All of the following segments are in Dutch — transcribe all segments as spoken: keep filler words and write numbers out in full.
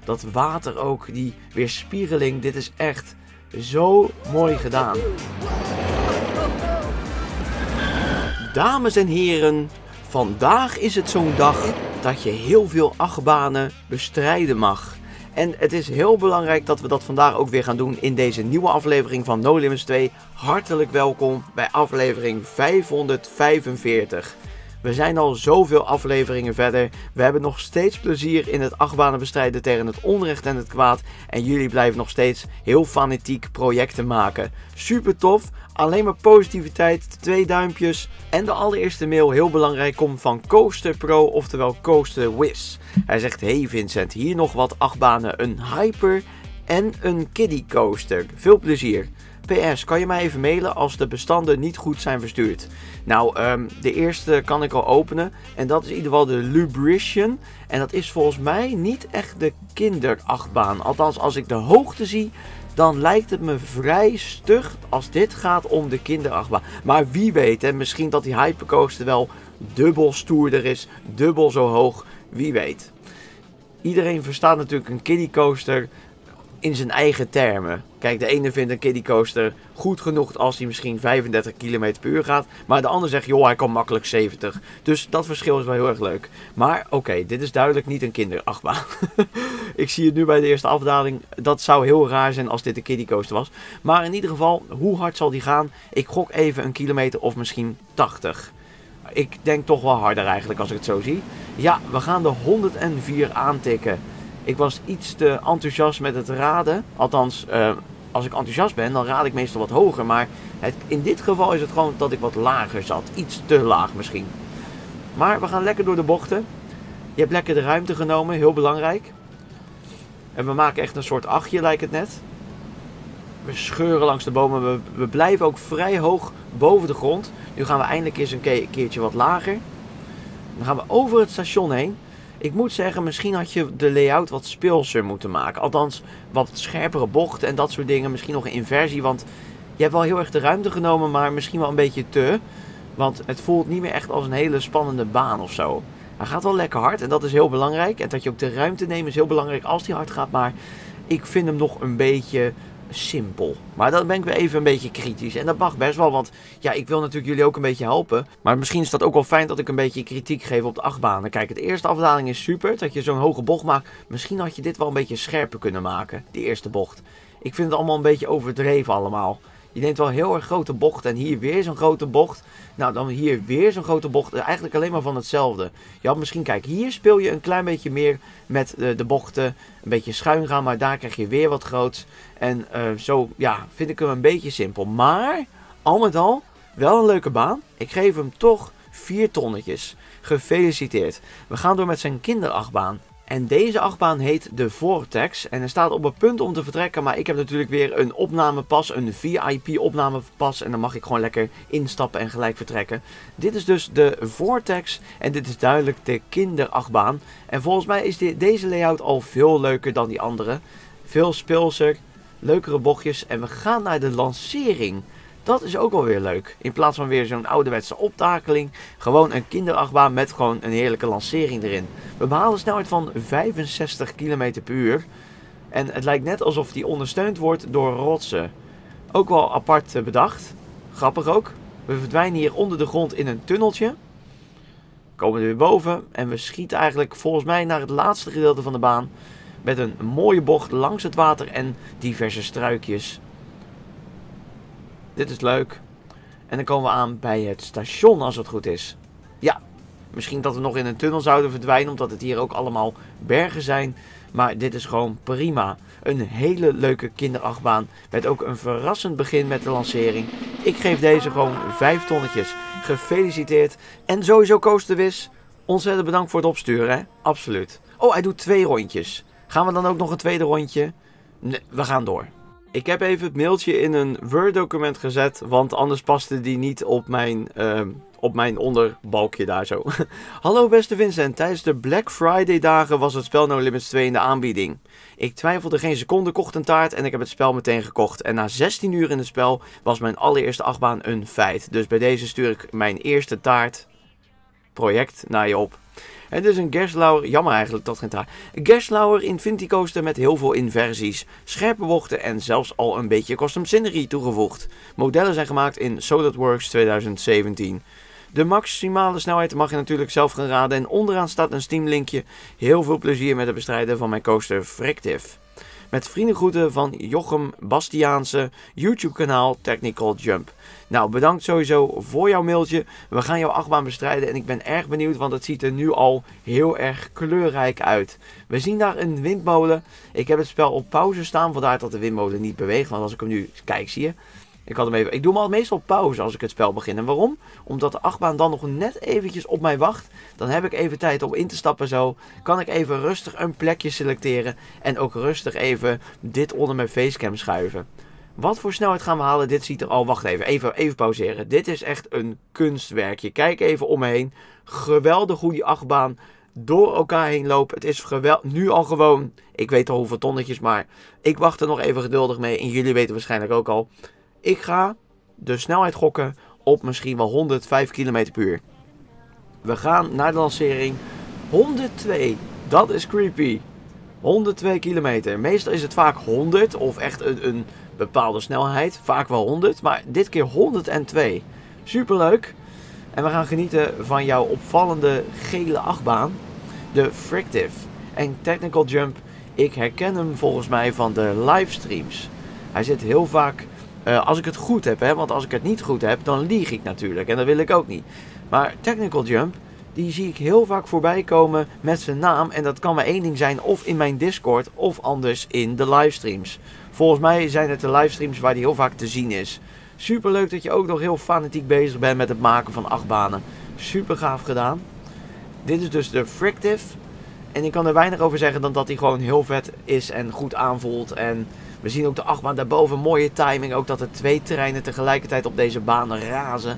Dat water ook, die weerspiegeling, dit is echt zo mooi gedaan. Dames en heren, vandaag is het zo'n dag dat je heel veel achtbanen bestrijden mag. En het is heel belangrijk dat we dat vandaag ook weer gaan doen in deze nieuwe aflevering van No Limits twee. Hartelijk welkom bij aflevering vijfhonderdvijfenveertig. We zijn al zoveel afleveringen verder. We hebben nog steeds plezier in het achtbanen bestrijden tegen het onrecht en het kwaad. En jullie blijven nog steeds heel fanatiek projecten maken. Super tof. Alleen maar positiviteit. Twee duimpjes. En de allereerste mail, heel belangrijk, komt van Coaster Pro, oftewel Coaster Wiz. Hij zegt: hey Vincent, hier nog wat achtbanen. Een hyper en een kiddie coaster. Veel plezier. P S, kan je mij even mailen als de bestanden niet goed zijn verstuurd? Nou, um, de eerste kan ik al openen. En dat is in ieder geval de Lubrition. En dat is volgens mij niet echt de kinderachtbaan. Althans, als ik de hoogte zie, dan lijkt het me vrij stug als dit gaat om de kinderachtbaan. Maar wie weet, hè, misschien dat die hypercoaster wel dubbel stoerder is. Dubbel zo hoog. Wie weet. Iedereen verstaat natuurlijk een kiddie coaster in zijn eigen termen. Kijk, de ene vindt een kiddie coaster goed genoeg als hij misschien vijfendertig kilometer per uur gaat. Maar de ander zegt, joh, hij kan makkelijk zeventig. Dus dat verschil is wel heel erg leuk. Maar oké, okay, dit is duidelijk niet een kinderachtbaan. Ik zie het nu bij de eerste afdaling. Dat zou heel raar zijn als dit een kiddie coaster was. Maar in ieder geval, hoe hard zal die gaan? Ik gok even een kilometer of misschien tachtig. Ik denk toch wel harder eigenlijk als ik het zo zie. Ja, we gaan de honderdvier aantikken. Ik was iets te enthousiast met het raden. Althans, uh, als ik enthousiast ben, dan raad ik meestal wat hoger. Maar het, in dit geval is het gewoon dat ik wat lager zat. Iets te laag misschien. Maar we gaan lekker door de bochten. Je hebt lekker de ruimte genomen, heel belangrijk. En we maken echt een soort achtje, lijkt het net. We scheuren langs de bomen. We, we blijven ook vrij hoog boven de grond. Nu gaan we eindelijk eens een ke keertje wat lager. Dan gaan we over het station heen. Ik moet zeggen, misschien had je de layout wat speelser moeten maken. Althans, wat scherpere bochten en dat soort dingen. Misschien nog een inversie, want je hebt wel heel erg de ruimte genomen, maar misschien wel een beetje te. Want het voelt niet meer echt als een hele spannende baan of zo. Hij gaat wel lekker hard en dat is heel belangrijk. En dat je ook de ruimte neemt is heel belangrijk als hij hard gaat. Maar ik vind hem nog een beetje simpel. Maar dan ben ik weer even een beetje kritisch. En dat mag best wel, want ja, ik wil natuurlijk jullie ook een beetje helpen. Maar misschien is dat ook wel fijn dat ik een beetje kritiek geef op de achtbanen. Kijk, het eerste afdaling is super, dat je zo'n hoge bocht maakt. Misschien had je dit wel een beetje scherper kunnen maken, die eerste bocht. Ik vind het allemaal een beetje overdreven allemaal. Je neemt wel heel erg grote bocht en hier weer zo'n grote bocht. Nou, dan hier weer zo'n grote bocht. Eigenlijk alleen maar van hetzelfde. Je had misschien, kijk, hier speel je een klein beetje meer met de, de bochten. Een beetje schuin gaan, maar daar krijg je weer wat groots. En uh, zo, ja, vind ik hem een beetje simpel. Maar, al met al, wel een leuke baan. Ik geef hem toch vier tonnetjes. Gefeliciteerd. We gaan door met zijn kinderachtbaan. En deze achtbaan heet de Vortex. En hij staat op het punt om te vertrekken. Maar ik heb natuurlijk weer een opnamepas. Een V I P opnamepas. En dan mag ik gewoon lekker instappen en gelijk vertrekken. Dit is dus de Vortex. En dit is duidelijk de kinderachtbaan. En volgens mij is dit, deze layout al veel leuker dan die andere. Veel speelser. Leukere bochtjes. En we gaan naar de lancering. Dat is ook wel weer leuk. In plaats van weer zo'n ouderwetse optakeling. Gewoon een kinderachtbaan met gewoon een heerlijke lancering erin. We behalen een snelheid van vijfenzestig kilometer per uur. En het lijkt net alsof die ondersteund wordt door rotsen. Ook wel apart bedacht. Grappig ook. We verdwijnen hier onder de grond in een tunneltje. Komen er weer boven. En we schieten eigenlijk volgens mij naar het laatste gedeelte van de baan. Met een mooie bocht langs het water en diverse struikjes. Dit is leuk. En dan komen we aan bij het station als het goed is. Ja, misschien dat we nog in een tunnel zouden verdwijnen, omdat het hier ook allemaal bergen zijn. Maar dit is gewoon prima. Een hele leuke kinderachtbaan. Met ook een verrassend begin met de lancering. Ik geef deze gewoon vijf tonnetjes. Gefeliciteerd. En sowieso Coaster Wiz. Ontzettend bedankt voor het opsturen, hè? Absoluut. Oh, hij doet twee rondjes. Gaan we dan ook nog een tweede rondje? Nee, we gaan door. Ik heb even het mailtje in een Word document gezet, want anders paste die niet op mijn, uh, op mijn onderbalkje daar zo. Hallo beste Vincent, tijdens de Black Friday dagen was het spel No Limits twee in de aanbieding. Ik twijfelde geen seconde, kocht een taart en ik heb het spel meteen gekocht. En na zestien uur in het spel was mijn allereerste achtbaan een feit. Dus bij deze stuur ik mijn eerste taart project naar je op. Het is een Gerstlauer, jammer eigenlijk dat geen trui. Een Gerstlauer Infinity Coaster met heel veel inversies, scherpe bochten en zelfs al een beetje custom scenery toegevoegd. Modellen zijn gemaakt in SolidWorks twintig zeventien. De maximale snelheid mag je natuurlijk zelf gaan raden en onderaan staat een Steam linkje. Heel veel plezier met het bestrijden van mijn coaster Frictive. Met vriendengroeten van Jochem Bastiaanse, YouTube kanaal Technical Jump. Nou, bedankt sowieso voor jouw mailtje. We gaan jouw achtbaan bestrijden en ik ben erg benieuwd, want het ziet er nu al heel erg kleurrijk uit. We zien daar een windmolen. Ik heb het spel op pauze staan, vandaar dat de windmolen niet beweegt. Want als ik hem nu kijk, zie je. Ik, had hem even, ik doe hem al meestal op pauze als ik het spel begin. En waarom? Omdat de achtbaan dan nog net eventjes op mij wacht. Dan heb ik even tijd om in te stappen zo. Kan ik even rustig een plekje selecteren. En ook rustig even dit onder mijn facecam schuiven. Wat voor snelheid gaan we halen? Dit ziet er al... Wacht even, even, even pauzeren. Dit is echt een kunstwerkje. Kijk even om me heen. Geweldig hoe die achtbaan door elkaar heen loopt. Het is geweldig. Nu al gewoon... Ik weet al hoeveel tonnetjes, maar ik wacht er nog even geduldig mee. En jullie weten waarschijnlijk ook al... Ik ga de snelheid gokken op misschien wel honderdvijf kilometer per uur. We gaan naar de lancering. honderdtwee. Dat is creepy. honderdtwee kilometer. Meestal is het vaak honderd of echt een, een bepaalde snelheid. Vaak wel honderd, maar dit keer honderdtwee. Superleuk. En we gaan genieten van jouw opvallende gele achtbaan. De Frictive. En Technical Jump. Ik herken hem volgens mij van de livestreams. Hij zit heel vaak... Uh, als ik het goed heb, hè, want als ik het niet goed heb, dan lieg ik natuurlijk. En dat wil ik ook niet. Maar Technical Jump, die zie ik heel vaak voorbij komen met zijn naam. En dat kan maar één ding zijn, of in mijn Discord, of anders in de livestreams. Volgens mij zijn het de livestreams waar die heel vaak te zien is. Super leuk dat je ook nog heel fanatiek bezig bent met het maken van achtbanen. Super gaaf gedaan. Dit is dus de Frictive. En ik kan er weinig over zeggen dan dat hij gewoon heel vet is en goed aanvoelt. En... We zien ook de achtbaan daarboven, mooie timing. Ook dat er twee treinen tegelijkertijd op deze baan razen.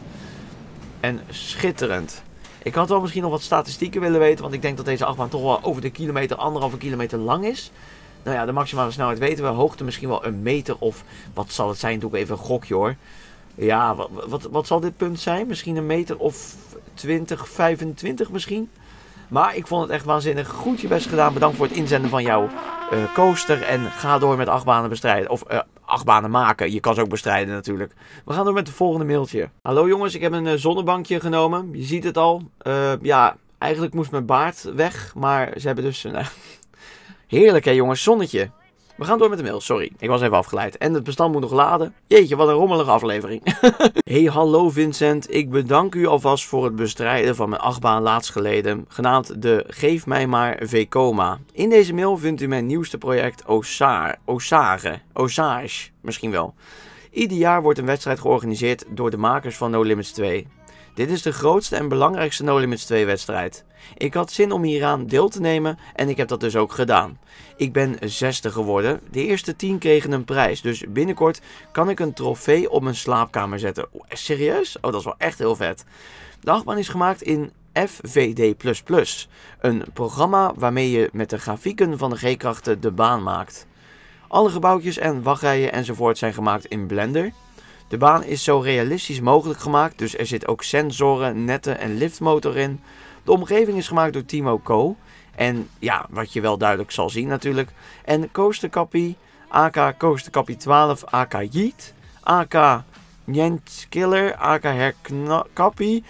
En schitterend. Ik had wel misschien nog wat statistieken willen weten. Want ik denk dat deze achtbaan toch wel over de kilometer, anderhalve kilometer lang is. Nou ja, de maximale snelheid weten we. Hoogte misschien wel een meter of wat zal het zijn? Doe ik even een gokje hoor. Ja, wat, wat, wat zal dit punt zijn? Misschien een meter of twintig, vijfentwintig misschien. Maar ik vond het echt waanzinnig. Goed je best gedaan. Bedankt voor het inzenden van jouw uh, coaster. En ga door met achtbanen bestrijden. Of uh, achtbanen maken. Je kan ze ook bestrijden natuurlijk. We gaan door met het volgende mailtje. Hallo jongens, ik heb een uh, zonnebankje genomen. Je ziet het al. Uh, ja, eigenlijk moest mijn baard weg. Maar ze hebben dus... Uh, heerlijk hè jongens, zonnetje. We gaan door met de mail, sorry. Ik was even afgeleid. En het bestand moet nog laden. Jeetje, wat een rommelige aflevering. Hey, hallo Vincent. Ik bedank u alvast voor het bestrijden van mijn achtbaan laatst geleden. Genaamd de Geef mij maar Vekoma. In deze mail vindt u mijn nieuwste project Osar, Osage. Osage, misschien wel. Ieder jaar wordt een wedstrijd georganiseerd door de makers van No Limits twee. Dit is de grootste en belangrijkste No Limits twee wedstrijd. Ik had zin om hieraan deel te nemen en ik heb dat dus ook gedaan. Ik ben zesde geworden. De eerste tien kregen een prijs, dus binnenkort kan ik een trofee op mijn slaapkamer zetten. Oh, serieus? Oh, dat is wel echt heel vet. De achtbaan is gemaakt in F V D plus plus, een programma waarmee je met de grafieken van de G-krachten de baan maakt. Alle gebouwtjes en wachtrijen enzovoort zijn gemaakt in Blender. De baan is zo realistisch mogelijk gemaakt, dus er zit ook sensoren, netten en liftmotor in. De omgeving is gemaakt door Timo Co. En ja, wat je wel duidelijk zal zien natuurlijk. En Coaster Cappy, A K Coaster Cappy twaalf, A K Yeet, A K Jens Killer, A K Herkappy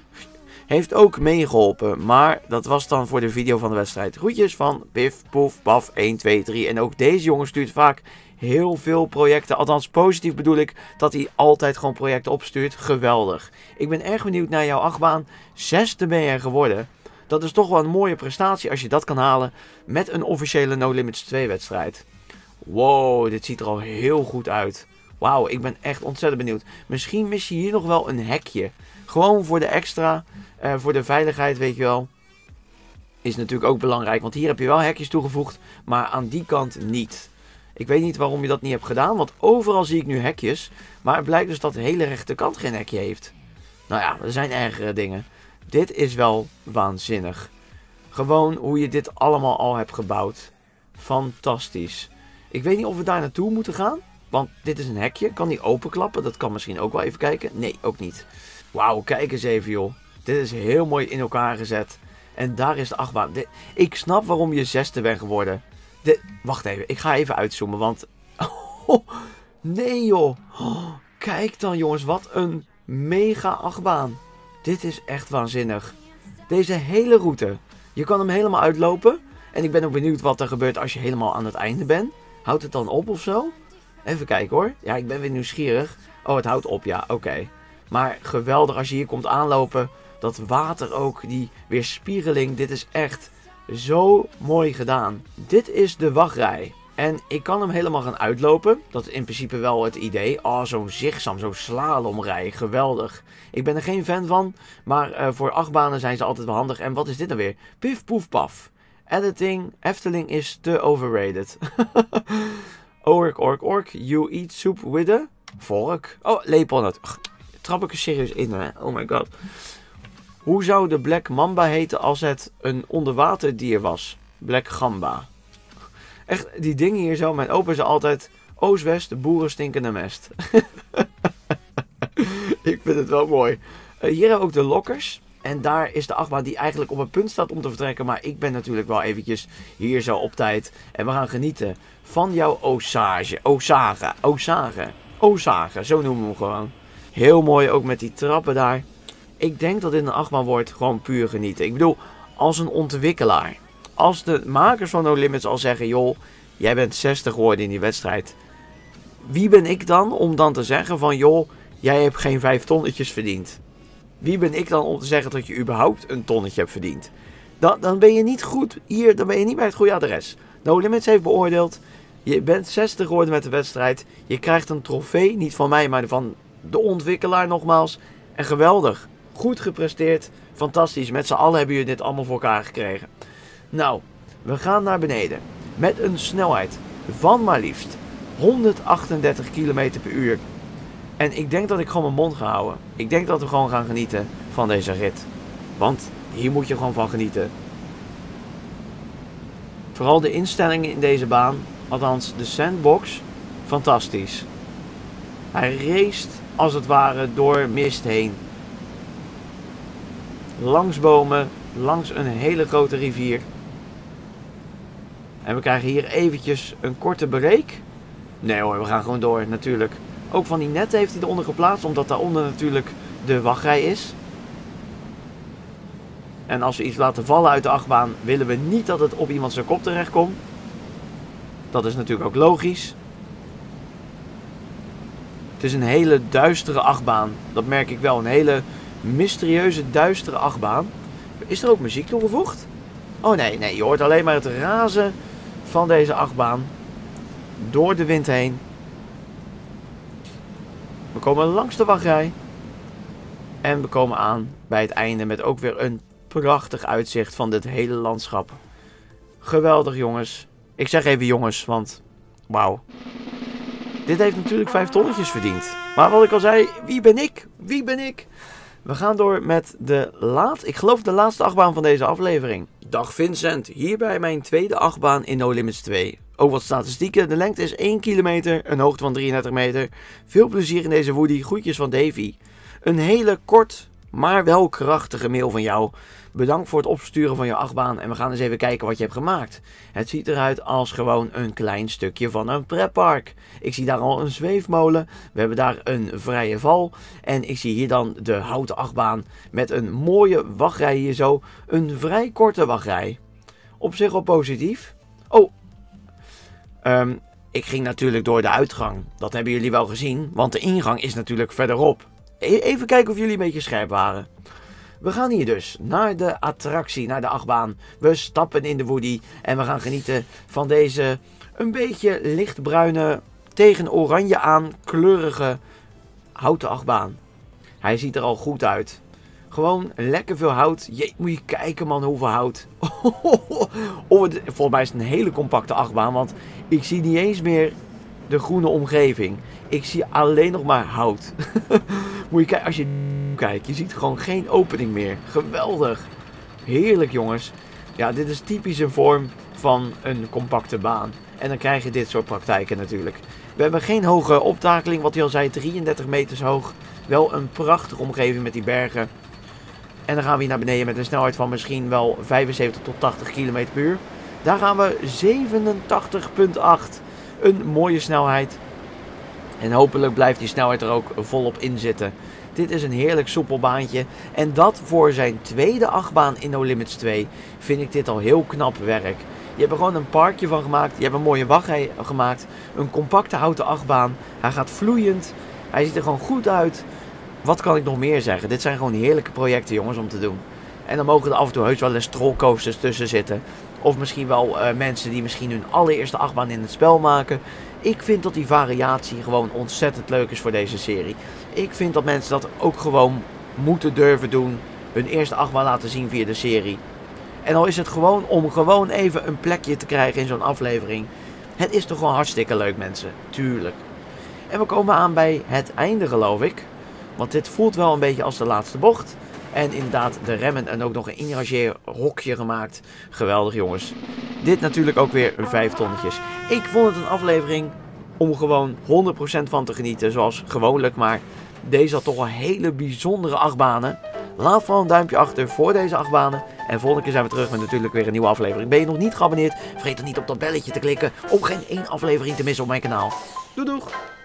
heeft ook meegeholpen. Maar dat was dan voor de video van de wedstrijd. Groetjes van Pif, Poef, Paf, een, twee, drie. En ook deze jongen stuurt vaak heel veel projecten. Althans, positief bedoel ik dat hij altijd gewoon projecten opstuurt. Geweldig. Ik ben erg benieuwd naar jouw achtbaan. Zesde ben je geworden. Dat is toch wel een mooie prestatie als je dat kan halen met een officiële No Limits twee wedstrijd. Wow, dit ziet er al heel goed uit. Wauw, ik ben echt ontzettend benieuwd. Misschien mis je hier nog wel een hekje. Gewoon voor de extra, uh, voor de veiligheid, weet je wel. Is natuurlijk ook belangrijk, want hier heb je wel hekjes toegevoegd, maar aan die kant niet. Ik weet niet waarom je dat niet hebt gedaan, want overal zie ik nu hekjes. Maar het blijkt dus dat de hele rechterkant geen hekje heeft. Nou ja, er zijn ergere dingen. Dit is wel waanzinnig. Gewoon hoe je dit allemaal al hebt gebouwd. Fantastisch. Ik weet niet of we daar naartoe moeten gaan. Want dit is een hekje. Kan die openklappen? Dat kan misschien ook wel even kijken. Nee, ook niet. Wauw, kijk eens even joh. Dit is heel mooi in elkaar gezet. En daar is de achtbaan. De, ik snap waarom je zesde bent geworden. De, wacht even, ik ga even uitzoomen, want... Oh, nee joh. Oh, kijk dan jongens, wat een mega achtbaan. Dit is echt waanzinnig. Deze hele route. Je kan hem helemaal uitlopen. En ik ben ook benieuwd wat er gebeurt als je helemaal aan het einde bent. Houdt het dan op of zo? Even kijken hoor. Ja, ik ben weer nieuwsgierig. Oh, het houdt op, ja, oké. Okay. Maar geweldig als je hier komt aanlopen. Dat water ook, die weerspiegeling. Dit is echt zo mooi gedaan. Dit is de wachtrij. En ik kan hem helemaal gaan uitlopen. Dat is in principe wel het idee. Oh, zo'n zigzam, zo'n slalomrij. Geweldig. Ik ben er geen fan van. Maar uh, voor achtbanen zijn ze altijd wel handig. En wat is dit dan weer? Pif, poef, paf. Editing, Efteling is te overrated. Ork, ork, ork. You eat soup with a fork. Oh, lepel het. Trap ik er serieus in, hè? Oh my god. Hoe zou de Black Mamba heten als het een onderwaterdier was? Black Gamba. Echt, die dingen hier zo. Mijn opa zei altijd... Oost-West, de boeren stinkende mest. Ik vind het wel mooi. Uh, hier hebben we ook de lokkers. En daar is de achtbaan die eigenlijk op het punt staat om te vertrekken. Maar ik ben natuurlijk wel eventjes hier zo op tijd. En we gaan genieten van jouw Osage. Osage. Osage. Osage. Zo noemen we hem gewoon. Heel mooi ook met die trappen daar. Ik denk dat dit een achtbaan wordt gewoon puur genieten. Ik bedoel, als een ontwikkelaar. Als de makers van No Limits al zeggen... Joh, jij bent zestig geworden in die wedstrijd. Wie ben ik dan om dan te zeggen van... Joh, jij hebt geen vijf tonnetjes verdiend. Wie ben ik dan om te zeggen dat je überhaupt een tonnetje hebt verdiend? Dan, dan ben je niet goed hier, dan ben je niet bij het goede adres. No Limits heeft beoordeeld. Je bent zestig geworden met de wedstrijd. Je krijgt een trofee, niet van mij, maar van de ontwikkelaar nogmaals. En geweldig. Goed gepresteerd. Fantastisch. Met z'n allen hebben jullie dit allemaal voor elkaar gekregen. Nou, we gaan naar beneden. Met een snelheid van maar liefst honderdachtendertig kilometer per uur. En ik denk dat ik gewoon mijn mond ga houden. Ik denk dat we gewoon gaan genieten van deze rit. Want hier moet je gewoon van genieten. Vooral de instellingen in deze baan. Althans, de sandbox. Fantastisch. Hij race als het ware door mist heen. Langs bomen. Langs een hele grote rivier. En we krijgen hier eventjes een korte break. Nee hoor, we gaan gewoon door natuurlijk. Ook van die netten heeft hij eronder geplaatst, omdat daaronder natuurlijk de wachtrij is. En als we iets laten vallen uit de achtbaan, willen we niet dat het op iemand zijn kop terecht komt. Dat is natuurlijk ook logisch. Het is een hele duistere achtbaan. Dat merk ik wel. Een hele mysterieuze, duistere achtbaan. Is er ook muziek toegevoegd? Oh nee, nee, je hoort alleen maar het razen van deze achtbaan. Door de wind heen. We komen langs de wachtrij. En we komen aan bij het einde met ook weer een prachtig uitzicht van dit hele landschap. Geweldig jongens. Ik zeg even jongens, want wauw. Dit heeft natuurlijk vijf tonnetjes verdiend. Maar wat ik al zei, wie ben ik? Wie ben ik? We gaan door met de laat, ik geloof de laatste achtbaan van deze aflevering. Dag Vincent, hier bij mijn tweede achtbaan in No Limits twee. Ook wat statistieken, de lengte is één kilometer, een hoogte van drieëndertig meter. Veel plezier in deze Woody, groetjes van Davy. Een hele kort, maar wel krachtige mail van jou. Bedankt voor het opsturen van je achtbaan en we gaan eens even kijken wat je hebt gemaakt. Het ziet eruit als gewoon een klein stukje van een pretpark. Ik zie daar al een zweefmolen, we hebben daar een vrije val en ik zie hier dan de houten achtbaan met een mooie wachtrij hier zo. Een vrij korte wachtrij. Op zich wel positief. Oh, um, ik ging natuurlijk door de uitgang. Dat hebben jullie wel gezien, want de ingang is natuurlijk verderop. E- even kijken of jullie een beetje scherp waren. We gaan hier dus naar de attractie, naar de achtbaan. We stappen in de Woody en we gaan genieten van deze een beetje lichtbruine, tegen oranje aan kleurige houten achtbaan. Hij ziet er al goed uit. Gewoon lekker veel hout. Jee, moet je kijken man, hoeveel hout. Oh, het, volgens mij is het een hele compacte achtbaan, want ik zie niet eens meer de groene omgeving. Ik zie alleen nog maar hout. Moet je kijken, als je kijkt, je ziet gewoon geen opening meer. Geweldig. Heerlijk jongens. Ja, dit is typisch een vorm van een compacte baan. En dan krijg je dit soort praktijken natuurlijk. We hebben geen hoge optakeling, wat hij al zei, drieëndertig meters hoog. Wel een prachtige omgeving met die bergen. En dan gaan we hier naar beneden met een snelheid van misschien wel vijfenzeventig tot tachtig kilometer per uur. Daar gaan we zevenentachtig komma acht. Een mooie snelheid. En hopelijk blijft die snelheid er ook volop in zitten. Dit is een heerlijk soepel baantje. En dat voor zijn tweede achtbaan in No Limits twee vind ik dit al heel knap werk. Je hebt er gewoon een parkje van gemaakt. Je hebt een mooie wachtrij gemaakt. Een compacte houten achtbaan. Hij gaat vloeiend. Hij ziet er gewoon goed uit. Wat kan ik nog meer zeggen? Dit zijn gewoon heerlijke projecten, jongens, om te doen. En dan mogen er af en toe heus wel eens trollcoasters tussen zitten. Of misschien wel uh, mensen die misschien hun allereerste achtbaan in het spel maken. Ik vind dat die variatie gewoon ontzettend leuk is voor deze serie. Ik vind dat mensen dat ook gewoon moeten durven doen. Hun eerste achtbaan laten zien via de serie. En al is het gewoon om gewoon even een plekje te krijgen in zo'n aflevering. Het is toch gewoon hartstikke leuk, mensen. Tuurlijk. En we komen aan bij het einde, geloof ik. Want dit voelt wel een beetje als de laatste bocht. En inderdaad de remmen en ook nog een inrangeerhokje gemaakt. Geweldig, jongens. Dit natuurlijk ook weer vijf tonnetjes. Ik vond het een aflevering om gewoon honderd procent van te genieten. Zoals gewoonlijk. Maar deze had toch wel hele bijzondere achtbanen. Laat vooral een duimpje achter voor deze achtbanen. En volgende keer zijn we terug met natuurlijk weer een nieuwe aflevering. Ben je nog niet geabonneerd? Vergeet dan niet op dat belletje te klikken om geen één aflevering te missen op mijn kanaal. Doei doeg!